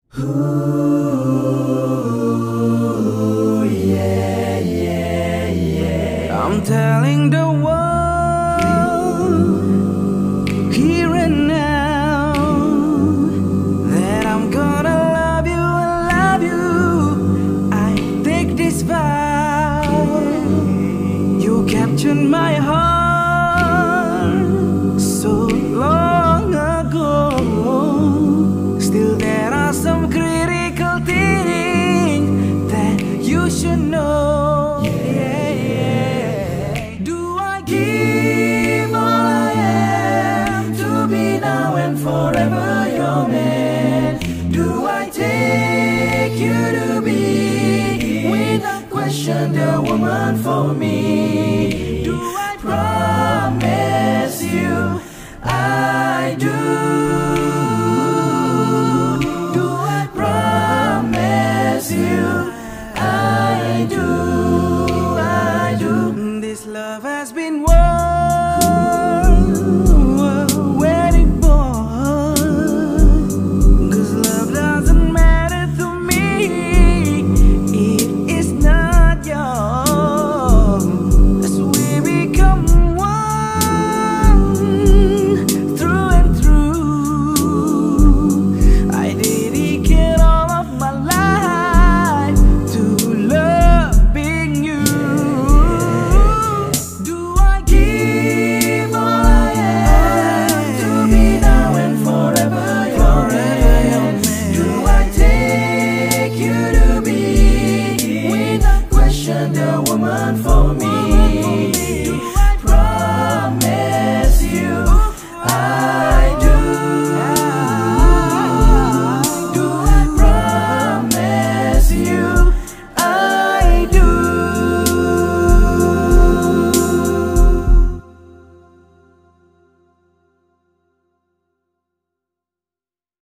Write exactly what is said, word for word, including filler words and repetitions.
Ooh, yeah, yeah, yeah. I'm telling the world here and now that I'm gonna love you and love you. I take this vow. You captured my heart so long ago. Still there are some critical things that you should know. Yeah, yeah. Do I give all I am to be now and forever your man? Do I take you to be, without question, the woman for me?